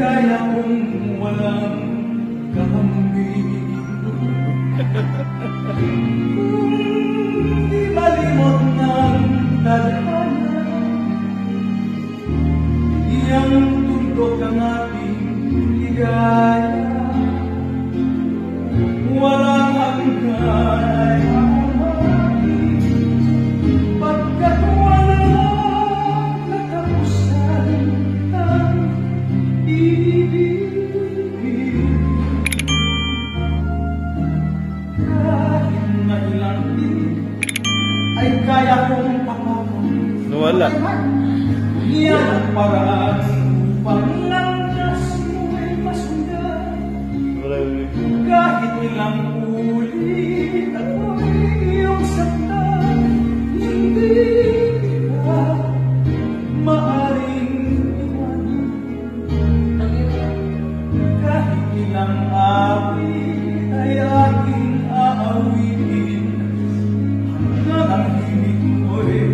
kaya kong walang kahambing. Kung di malimot ng tadhana, iyang tundok ang ating ligaya. Walang hanggan pagkat walang katapusan ang ibig. Kahit na ilang tinig ay kaya kong pakakan. Wala. Iyan ang paraan upang landas mo'y masundan. Kahit ilang ulit ako'y iyong saktan, hindi ka maaring iwanan. Kahit ilang awit ay aking aawitin, hanggang ang himig mo'y